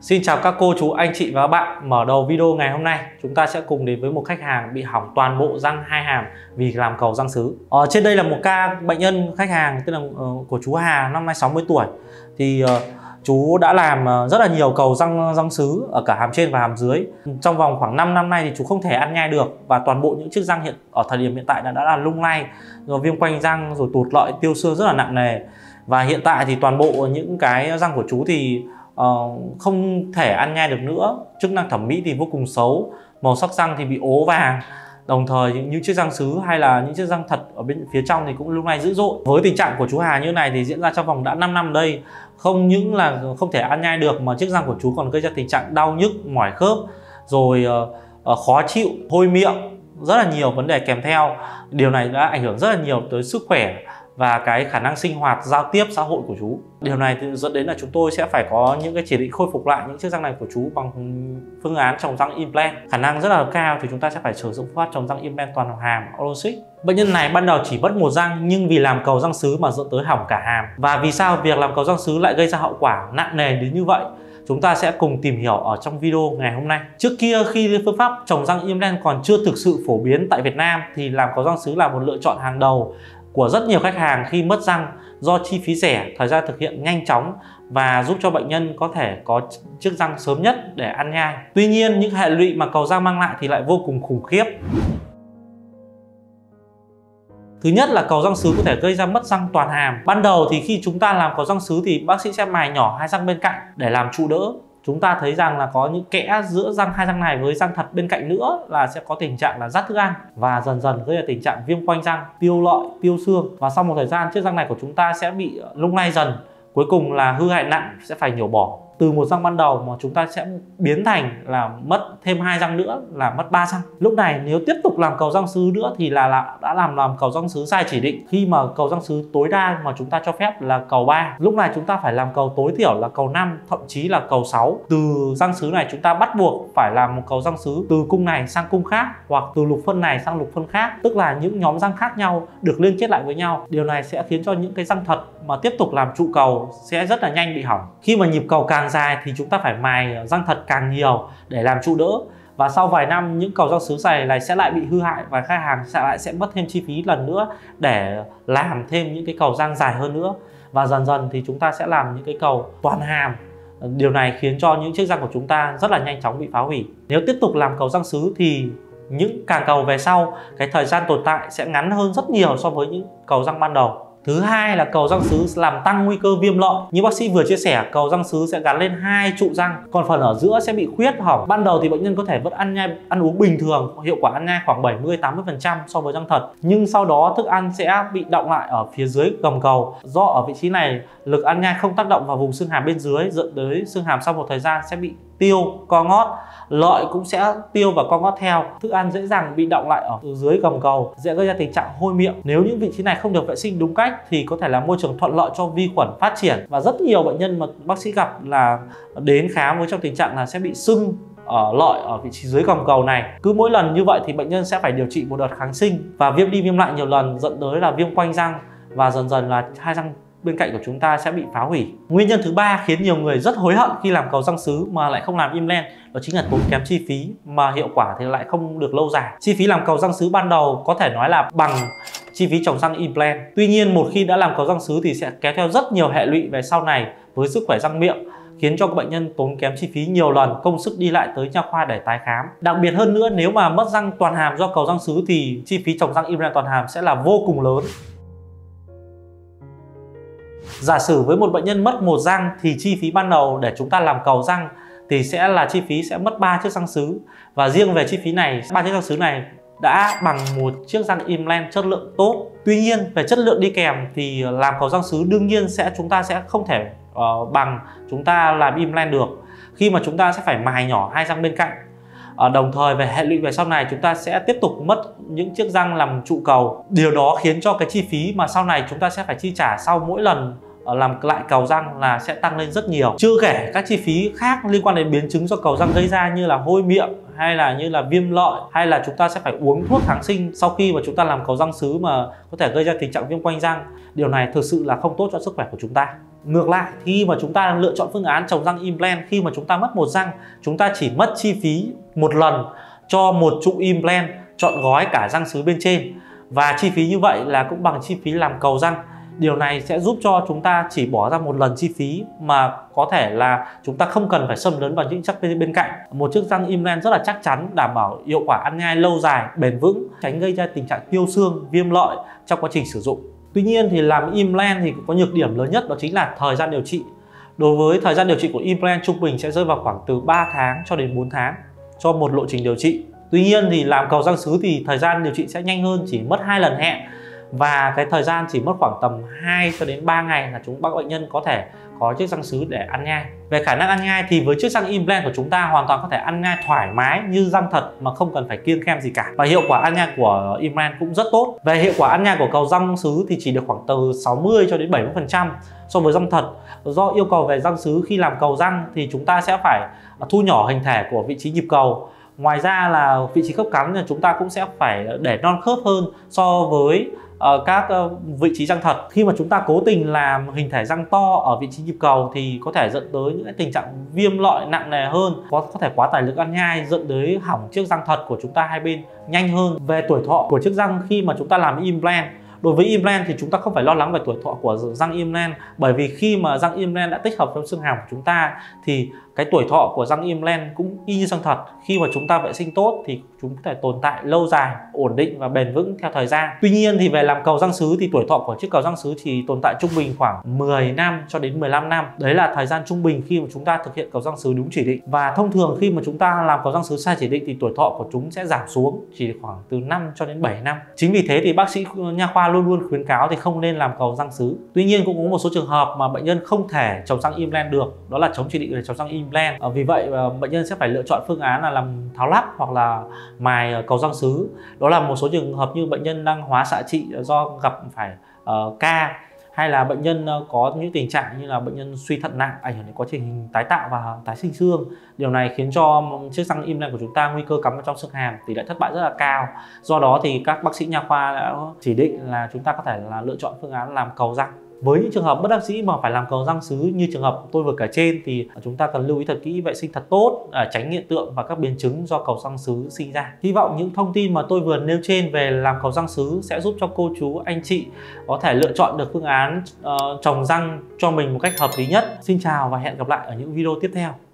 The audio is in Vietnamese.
Xin chào các cô chú, anh chị và các bạn. Mở đầu video ngày hôm nay, chúng ta sẽ cùng đến với một khách hàng bị hỏng toàn bộ răng hai hàm vì làm cầu răng sứ. Trên đây là một ca bệnh nhân khách hàng tên là của chú Hà, năm nay 60 tuổi. Thì chú đã làm rất là nhiều cầu răng sứ ở cả hàm trên và hàm dưới. Trong vòng khoảng 5 năm nay thì chú không thể ăn nhai được, và toàn bộ những chiếc răng ở thời điểm hiện tại đã là lung lay, rồi viêm quanh răng, rồi tụt lợi, tiêu xương rất là nặng nề. Và hiện tại thì toàn bộ những cái răng của chú thì không thể ăn nhai được nữa, chức năng thẩm mỹ thì vô cùng xấu, màu sắc răng thì bị ố vàng, đồng thời những chiếc răng sứ hay là những chiếc răng thật ở bên phía trong thì cũng lung lay dữ dội. Với tình trạng của chú Hà như này thì diễn ra trong vòng đã 5 năm đây, không những là không thể ăn nhai được mà chiếc răng của chú còn gây ra tình trạng đau nhức, mỏi khớp, rồi khó chịu, hôi miệng, rất là nhiều vấn đề kèm theo. Điều này đã ảnh hưởng rất là nhiều tới sức khỏe và cái khả năng sinh hoạt, giao tiếp xã hội của chú. Điều này thì dẫn đến là chúng tôi sẽ phải có những cái chỉ định khôi phục lại những chiếc răng này của chú bằng phương án trồng răng implant. Khả năng rất là cao thì chúng ta sẽ phải sử dụng phương pháp trồng răng implant toàn hàm Orthosis. Bệnh nhân này ban đầu chỉ mất một răng nhưng vì làm cầu răng sứ mà dẫn tới hỏng cả hàm. Và vì sao việc làm cầu răng sứ lại gây ra hậu quả nặng nề đến như vậy? Chúng ta sẽ cùng tìm hiểu ở trong video ngày hôm nay. Trước kia khi phương pháp trồng răng implant còn chưa thực sự phổ biến tại Việt Nam thì làm cầu răng sứ là một lựa chọn hàng đầu của rất nhiều khách hàng khi mất răng, do chi phí rẻ, thời gian thực hiện nhanh chóng và giúp cho bệnh nhân có thể có chiếc răng sớm nhất để ăn nhai. Tuy nhiên những hệ lụy mà cầu răng mang lại thì lại vô cùng khủng khiếp. Thứ nhất là cầu răng sứ có thể gây ra mất răng toàn hàm. Ban đầu thì khi chúng ta làm cầu răng sứ thì bác sĩ sẽ mài nhỏ hai răng bên cạnh để làm trụ đỡ. Chúng ta thấy rằng là có những kẽ giữa hai răng này với răng thật bên cạnh nữa là sẽ có tình trạng là rát thức ăn, và dần dần gây ra tình trạng viêm quanh răng, tiêu lợi, tiêu xương, và sau một thời gian chiếc răng này của chúng ta sẽ bị lung lay dần, cuối cùng là hư hại nặng, sẽ phải nhổ bỏ. Từ một răng ban đầu mà chúng ta sẽ biến thành là mất thêm hai răng nữa, là mất 3 răng. Lúc này nếu tiếp tục làm cầu răng sứ nữa thì đã làm cầu răng sứ sai chỉ định, khi mà cầu răng sứ tối đa mà chúng ta cho phép là cầu 3. Lúc này chúng ta phải làm cầu tối thiểu là cầu 5, thậm chí là cầu 6. Từ răng sứ này chúng ta bắt buộc phải làm một cầu răng sứ từ cung này sang cung khác, hoặc từ lục phân này sang lục phân khác, tức là những nhóm răng khác nhau được liên kết lại với nhau. Điều này sẽ khiến cho những cái răng thật mà tiếp tục làm trụ cầu sẽ rất là nhanh bị hỏng. Khi mà nhịp cầu càng dài thì chúng ta phải mài răng thật càng nhiều để làm trụ đỡ, và sau vài năm những cầu răng sứ dày này sẽ lại bị hư hại và khách hàng sẽ mất thêm chi phí lần nữa để làm thêm những cái cầu răng dài hơn nữa, và dần dần thì chúng ta sẽ làm những cái cầu toàn hàm. Điều này khiến cho những chiếc răng của chúng ta rất là nhanh chóng bị phá hủy. Nếu tiếp tục làm cầu răng sứ thì những càng cầu về sau, cái thời gian tồn tại sẽ ngắn hơn rất nhiều so với những cầu răng ban đầu. Thứ hai là cầu răng sứ làm tăng nguy cơ viêm lợi. Như bác sĩ vừa chia sẻ, cầu răng sứ sẽ gắn lên hai trụ răng, còn phần ở giữa sẽ bị khuyết hỏng. Ban đầu thì bệnh nhân có thể vẫn ăn uống bình thường, hiệu quả ăn nhai khoảng 70-80% so với răng thật, nhưng sau đó thức ăn sẽ bị đọng lại ở phía dưới gầm cầu. Do ở vị trí này lực ăn nhai không tác động vào vùng xương hàm bên dưới, dẫn tới xương hàm sau một thời gian sẽ bị tiêu, co ngót, lợi cũng sẽ tiêu và co ngót theo. Thức ăn dễ dàng bị đọng lại ở dưới gầm cầu, sẽ gây ra tình trạng hôi miệng. Nếu những vị trí này không được vệ sinh đúng cách thì có thể là môi trường thuận lợi cho vi khuẩn phát triển, và rất nhiều bệnh nhân mà bác sĩ gặp là đến khám với trong tình trạng là sẽ bị sưng ở lợi ở vị trí dưới gầm cầu này. Cứ mỗi lần như vậy thì bệnh nhân sẽ phải điều trị một đợt kháng sinh và viêm đi viêm lại nhiều lần, dẫn tới là viêm quanh răng, và dần dần là hai răng bên cạnh của chúng ta sẽ bị phá hủy. Nguyên nhân thứ ba khiến nhiều người rất hối hận khi làm cầu răng sứ mà lại không làm implant, đó chính là tốn kém chi phí mà hiệu quả thì lại không được lâu dài. Chi phí làm cầu răng sứ ban đầu có thể nói là bằng chi phí trồng răng implant. Tuy nhiên một khi đã làm cầu răng sứ thì sẽ kéo theo rất nhiều hệ lụy về sau này với sức khỏe răng miệng, khiến cho các bệnh nhân tốn kém chi phí nhiều lần, công sức đi lại tới nha khoa để tái khám. Đặc biệt hơn nữa, nếu mà mất răng toàn hàm do cầu răng sứ thì chi phí trồng răng implant toàn hàm sẽ là vô cùng lớn. Giả sử với một bệnh nhân mất một răng thì chi phí ban đầu để chúng ta làm cầu răng thì sẽ là chi phí sẽ mất 3 chiếc răng sứ, và riêng về chi phí này, 3 chiếc răng sứ này đã bằng một chiếc răng implant chất lượng tốt. Tuy nhiên về chất lượng đi kèm thì làm cầu răng sứ đương nhiên chúng ta sẽ không thể bằng chúng ta làm implant được, khi mà chúng ta sẽ phải mài nhỏ hai răng bên cạnh. Đồng thời về hệ lụy về sau này chúng ta sẽ tiếp tục mất những chiếc răng làm trụ cầu. Điều đó khiến cho cái chi phí mà sau này chúng ta sẽ phải chi trả sau mỗi lần làm lại cầu răng là sẽ tăng lên rất nhiều. Chưa kể các chi phí khác liên quan đến biến chứng do cầu răng gây ra, như là hôi miệng, hay là như là viêm lợi, hay là chúng ta sẽ phải uống thuốc kháng sinh sau khi mà chúng ta làm cầu răng sứ mà có thể gây ra tình trạng viêm quanh răng. Điều này thực sự là không tốt cho sức khỏe của chúng ta. Ngược lại, khi mà chúng ta lựa chọn phương án trồng răng implant, khi mà chúng ta mất một răng, chúng ta chỉ mất chi phí một lần cho một trụ implant trọn gói cả răng sứ bên trên, và chi phí như vậy là cũng bằng chi phí làm cầu răng. Điều này sẽ giúp cho chúng ta chỉ bỏ ra một lần chi phí mà có thể là chúng ta không cần phải xâm lấn vào những chiếc bên cạnh. Một chiếc răng implant rất là chắc chắn, đảm bảo hiệu quả ăn nhai lâu dài, bền vững, tránh gây ra tình trạng tiêu xương, viêm lợi trong quá trình sử dụng. Tuy nhiên thì làm implant thì có nhược điểm lớn nhất, đó chính là thời gian điều trị. Đối với thời gian điều trị của implant trung bình sẽ rơi vào khoảng từ 3 tháng cho đến 4 tháng cho một lộ trình điều trị. Tuy nhiên thì làm cầu răng sứ thì thời gian điều trị sẽ nhanh hơn, chỉ mất 2 lần hẹn, và cái thời gian chỉ mất khoảng tầm 2 cho đến 3 ngày là bác bệnh nhân có thể có chiếc răng sứ để ăn nhai. Về khả năng ăn nhai thì với chiếc răng implant của chúng ta hoàn toàn có thể ăn nhai thoải mái như răng thật mà không cần phải kiêng khem gì cả, và hiệu quả ăn nhai của implant cũng rất tốt. Về hiệu quả ăn nhai của cầu răng sứ thì chỉ được khoảng từ 60 cho đến 70% so với răng thật. Do yêu cầu về răng sứ khi làm cầu răng thì chúng ta sẽ phải thu nhỏ hình thể của vị trí nhịp cầu. Ngoài ra là vị trí khớp cắn thì chúng ta cũng sẽ phải để non khớp hơn so với các vị trí răng thật. Khi mà chúng ta cố tình làm hình thể răng to ở vị trí nhịp cầu thì có thể dẫn tới những tình trạng viêm lợi nặng nề hơn, có thể quá tải lực ăn nhai, dẫn tới hỏng chiếc răng thật của chúng ta hai bên nhanh hơn. Về tuổi thọ của chiếc răng khi mà chúng ta làm implant, đối với implant thì chúng ta không phải lo lắng về tuổi thọ của răng implant, bởi vì khi mà răng implant đã tích hợp trong xương hàm của chúng ta thì cái tuổi thọ của răng implant cũng y như răng thật. Khi mà chúng ta vệ sinh tốt thì chúng có thể tồn tại lâu dài, ổn định và bền vững theo thời gian. Tuy nhiên thì về làm cầu răng sứ thì tuổi thọ của chiếc cầu răng sứ chỉ tồn tại trung bình khoảng 10 năm cho đến 15 năm. Đấy là thời gian trung bình khi mà chúng ta thực hiện cầu răng sứ đúng chỉ định. Và thông thường khi mà chúng ta làm cầu răng sứ sai chỉ định thì tuổi thọ của chúng sẽ giảm xuống chỉ khoảng từ 5 cho đến 7 năm. Chính vì thế thì bác sĩ nha khoa luôn luôn khuyến cáo thì không nên làm cầu răng sứ. Tuy nhiên cũng có một số trường hợp mà bệnh nhân không thể trồng răng implant được, đó là chống chỉ định để trồng răng implant. Vì vậy bệnh nhân sẽ phải lựa chọn phương án là làm tháo lắp hoặc là mài cầu răng sứ. Đó là một số trường hợp như bệnh nhân đang hóa xạ trị do gặp phải ca, hay là bệnh nhân có những tình trạng như là bệnh nhân suy thận nặng, ảnh hưởng đến quá trình tái tạo và tái sinh xương. Điều này khiến cho chiếc răng implant của chúng ta nguy cơ cắm vào trong xương hàm, tỷ lệ thất bại rất là cao. Do đó thì các bác sĩ nha khoa đã chỉ định là chúng ta có thể là lựa chọn phương án làm cầu răng. Với những trường hợp bất đắc dĩ mà phải làm cầu răng sứ như trường hợp tôi vừa kể trên thì chúng ta cần lưu ý thật kỹ, vệ sinh thật tốt, tránh hiện tượng và các biến chứng do cầu răng sứ sinh ra. Hy vọng những thông tin mà tôi vừa nêu trên về làm cầu răng sứ sẽ giúp cho cô chú, anh chị có thể lựa chọn được phương án trồng răng cho mình một cách hợp lý nhất. Xin chào và hẹn gặp lại ở những video tiếp theo.